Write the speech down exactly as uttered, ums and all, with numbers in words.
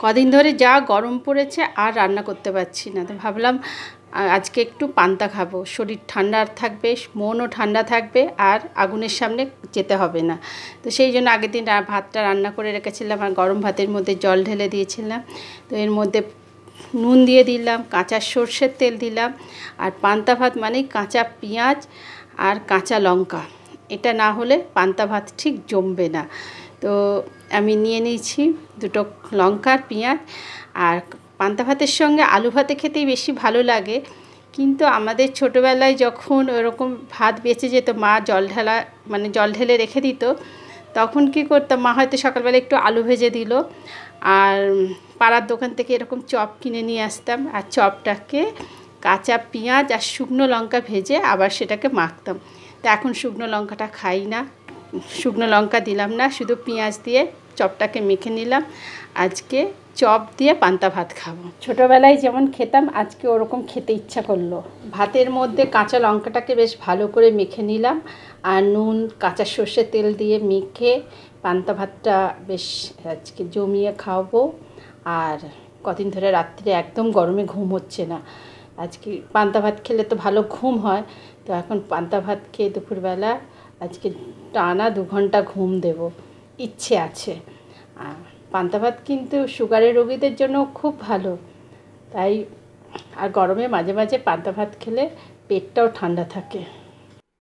কদিন ধরে যা গরম পড়েছে আর রান্না করতে পারছি না, তো ভাবলাম আজকে একটু পান্তা খাবো, শরীর ঠান্ডা থাকবে, মনও ঠান্ডা থাকবে, আর আগুনের সামনে যেতে হবে না। তো সেই জন্য আগের দিন ভাতটা রান্না করে রেখেছিলাম, আর গরম ভাতের মধ্যে জল ঢেলে দিয়েছিলাম। তো এর মধ্যে নুন দিয়ে দিলাম, কাঁচা সর্ষের তেল দিলাম, আর পান্তা ভাত মানেই কাঁচা পেঁয়াজ আর কাঁচা লঙ্কা, এটা না হলে পান্তা ভাত ঠিক জমবে না। তো আমি নিয়ে নিয়েছি দুটো লঙ্কা আর পেঁয়াজ। আর পান্তা ভাতের সঙ্গে আলু ভাতে খেতেই বেশি ভালো লাগে, কিন্তু আমাদের ছোটোবেলায় যখন ওরকম ভাত বেঁচে যেত, মা জল ঢালা মানে জল ঢেলে রেখে দিত, তখন কী করতাম, মা হয়তো সকালবেলা একটু আলু ভেজে দিল, আর পাড়ার দোকান থেকে এরকম চপ কিনে নিয়ে আসতাম, আর চপটাকে কাঁচা পেঁয়াজ আর শুকনো লঙ্কা ভেজে আবার সেটাকে মাখতাম। তো এখন শুকনো লঙ্কাটা খাই না, শুকনো লঙ্কা দিলাম না, শুধু পেঁয়াজ দিয়ে চপটাকে মেখে নিলাম। আজকে চপ দিয়ে পান্তা ভাত খাবো। ছোটোবেলায় যেমন খেতাম আজকে ওরকম খেতে ইচ্ছা করলো। ভাতের মধ্যে কাঁচা লঙ্কাটাকে বেশ ভালো করে মেখে নিলাম, আর নুন কাঁচা সর্ষের তেল দিয়ে মেখে পান্তা ভাতটা বেশ আজকে জমিয়ে খাওয়াবো। আর কদিন ধরে রাত্রে একদম গরমে ঘুম হচ্ছে না, আজকে পান্তা ভাত খেলে তো ভালো ঘুম হয়। তো এখন পান্তা ভাত খেয়ে দুপুরবেলা আজকে টানা দু ঘন্টা ঘুম দেব ইচ্ছে আছে। পান্তা ভাত কিন্তু সুগারের রোগীদের জন্য খুব ভালো, তাই আর গরমে মাঝে মাঝে পান্তা ভাত খেলে পেটটাও ঠান্ডা থাকে।